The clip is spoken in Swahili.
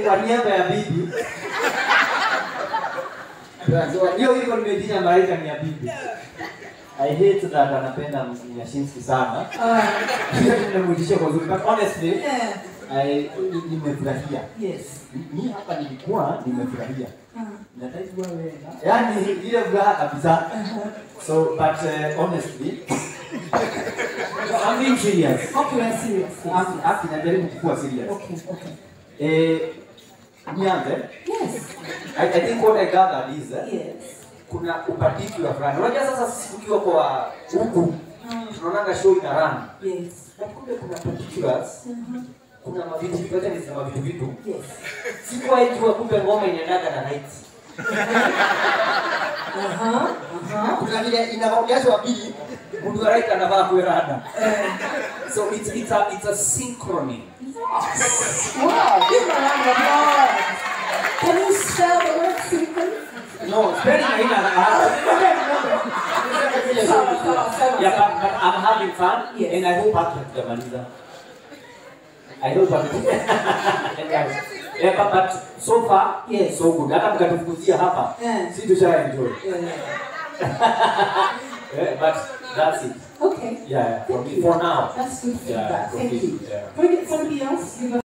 kwa niaba ya bibi. Hiyo hivyo nimejina malaika ni ya bibi. I hate that anapenda Nyashinski sana. Nimemrudishia kwa uzuri, but honestly, nimefurahia. Yes. Mimi hapa nilikuwa nimefurahia. Nataka wewe. Yaani ile furaha kabisa. So but honestly, I'm being serious. Okay, I'm serious. I'm najaribu kuwa serious. Okay. Nyanza. Yes. I think what I gathered is yes. Kuna particular fulani. Unajua sasa sisi tukiwa kwa huku tunaonanga show ina run. Yes. Na kuna particulars. Kuna mavitu vyote ni sema vitu. Yes. Sikuwa ijua kumbe ngoma inaendaga na night. Kuna vile inaongezwa wa pili, mtu wa right anavaa kuerada. So it's a synchrony. Wow, give me a round of applause. Can you spell the word synchrony? No, spelling yeah, but I'm having fun, yes. And I hope I can do that. I hope I can. Yeah, but so far, yes. So good. Hata mkatufukuzia hapa, si tusha enjoy. Yeah, but that's it. Okay. Yeah, for me, for now. That's good feedback. Yeah, Thank you. Yeah. Can we get somebody else?